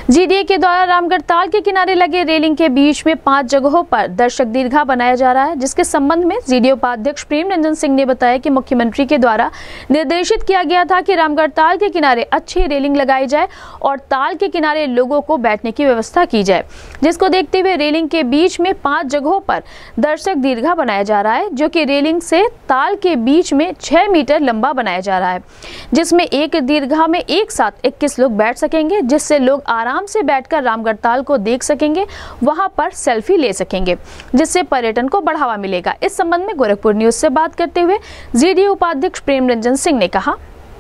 GDA के द्वारा रामगढ़ ताल के किनारे लगे रेलिंग के बीच में 5 जगहों पर दर्शक दीर्घा बनाया जा रहा है, जिसके संबंध में जीडीए उपाध्यक्ष प्रेम रंजन सिंह ने बताया कि मुख्यमंत्री के द्वारा निर्देशित किया गया था कि रामगढ़ ताल के किनारे अच्छी रेलिंग लगाई जाए और ताल के किनारे लोगों को बैठने की व्यवस्था की जाए, जिसको देखते हुए रेलिंग के बीच में 5 जगहों पर दर्शक दीर्घा बनाया जा रहा है, जो कि रेलिंग से ताल के बीच में 6 मीटर लंबा बनाया जा रहा है, जिसमें एक दीर्घा में एक साथ 21 लोग बैठ सकेंगे, जिससे लोग आराम से बैठकर रामगढ़ ताल को देख सकेंगे, वहां पर सेल्फी ले सकेंगे, जिससे पर्यटन को बढ़ावा मिलेगा। इस संबंध में गोरखपुर न्यूज से बात करते हुए जीडीए उपाध्यक्ष प्रेम रंजन सिंह ने कहा,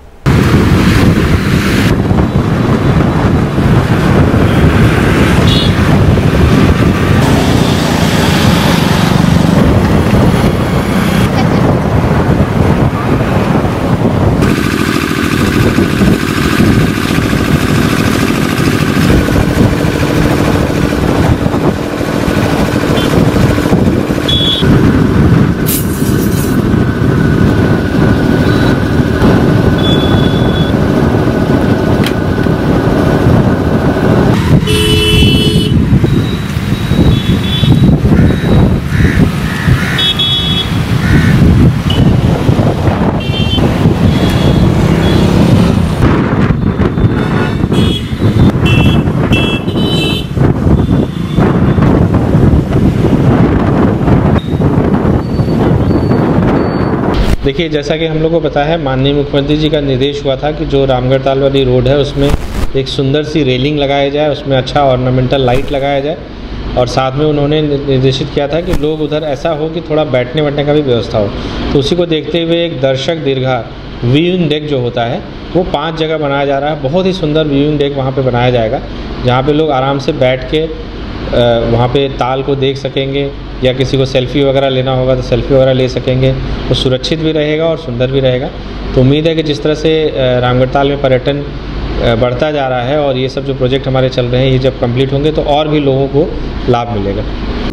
देखिए, जैसा कि हम लोग को पता है, माननीय मुख्यमंत्री जी का निर्देश हुआ था कि जो रामगढ़ ताल वाली रोड है उसमें एक सुंदर सी रेलिंग लगाया जाए, उसमें अच्छा ऑर्नामेंटल लाइट लगाया जाए और साथ में उन्होंने निर्देशित किया था कि लोग उधर ऐसा हो कि थोड़ा बैठने का भी व्यवस्था हो। तो उसी को देखते हुए एक दर्शक दीर्घा व्यूइंग डेक जो होता है वो 5 जगह बनाया जा रहा है। बहुत ही सुंदर व्यूइंग डेक वहाँ पर बनाया जाएगा, जहाँ पर लोग आराम से बैठ के वहाँ पे ताल को देख सकेंगे, या किसी को सेल्फ़ी वगैरह लेना होगा तो सेल्फ़ी वगैरह ले सकेंगे। वो सुरक्षित भी रहेगा और सुंदर भी रहेगा। तो उम्मीद है कि जिस तरह से रामगढ़ ताल में पर्यटन बढ़ता जा रहा है और ये सब जो प्रोजेक्ट हमारे चल रहे हैं, ये जब कंप्लीट होंगे तो और भी लोगों को लाभ मिलेगा।